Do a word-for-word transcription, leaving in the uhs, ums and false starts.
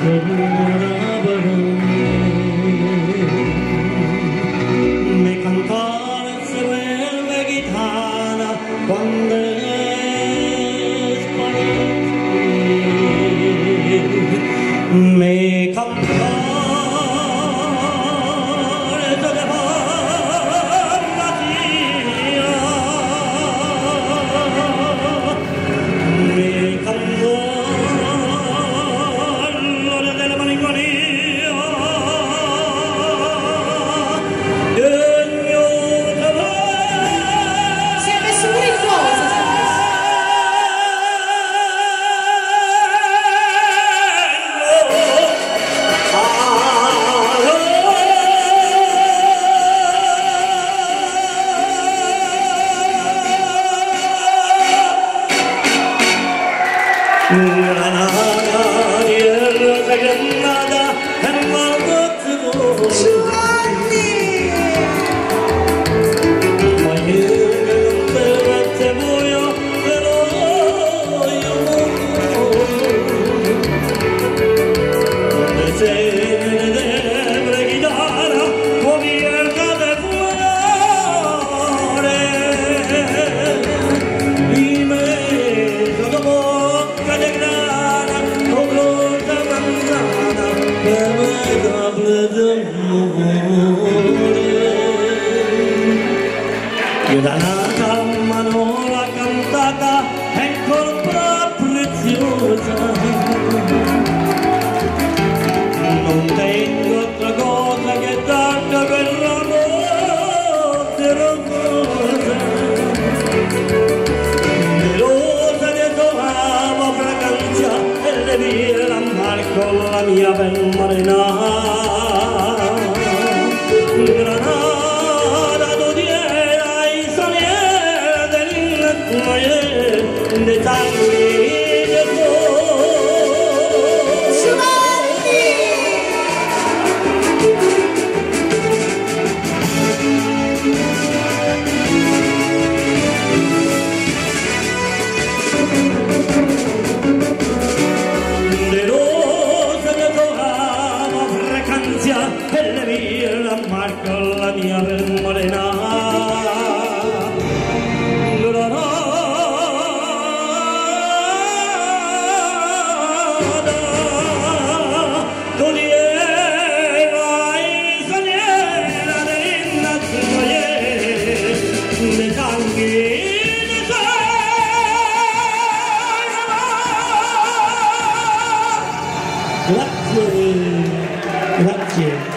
me cantar se vuelve gitana cuando es para me cantar Granada, tierra de Granada, hermano tuyo. Giovanni. Mañana te te voy a pero yo deseo de bregitana cubierta de flores y me tocó Granata, manola cantata è colpa preziosa. Non tengo altra cosa che darti quel ramo di rosa. Di rosa di tua fragranza e le vie la marco la mia ben marinata. De sangre y de de rosa de toda fragancia e le vie la marca la mia per morena. Grazie, grazie.